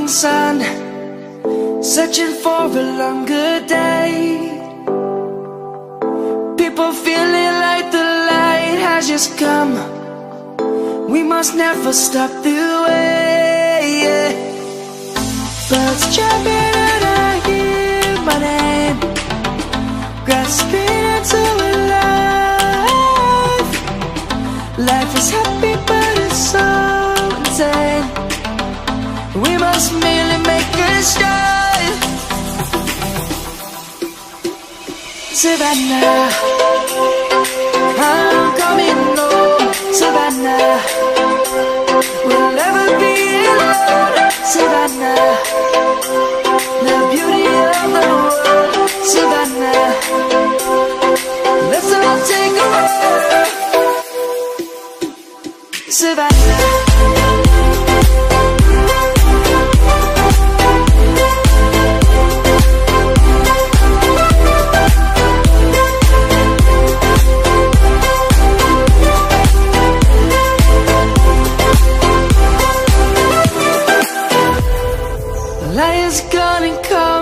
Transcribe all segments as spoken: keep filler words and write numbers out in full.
sun, searching for a longer day. People feeling like the light has just come. We must never stop the way, yeah. Birds jumping and I hear my name, grasping into a life. Life is happy but it's so insane. We must merely make a start. Savannah, I'm coming home. Savannah, we'll never be alone. Savannah, the beauty of the world. Savannah, let's all take a walk. Savannah. Lion's gonna come.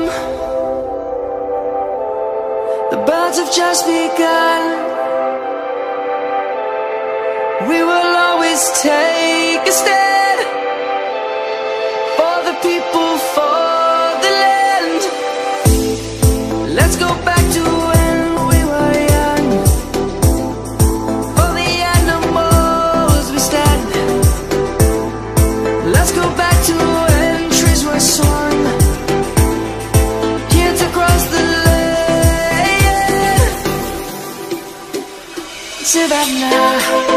The birds have just begun. We will always take a stand for the people, for the land. Let's go back to when we were young. For the animals we stand. Let's go back to when trees were swung. Kids across the land. Savannah,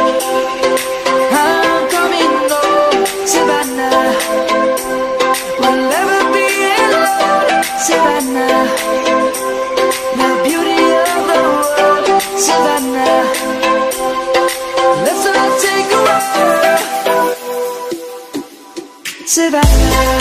I'm coming home. Savannah, we'll never be alone. Savannah, the beauty of the world. Savannah, let's all take a walk. Savannah.